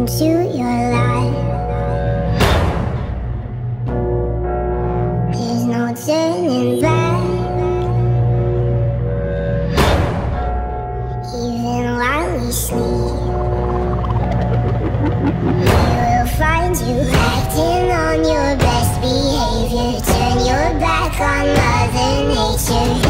into your life. There's no turning back. Even while we sleep, we will find you acting on your best behavior. Turn your back on Mother Nature.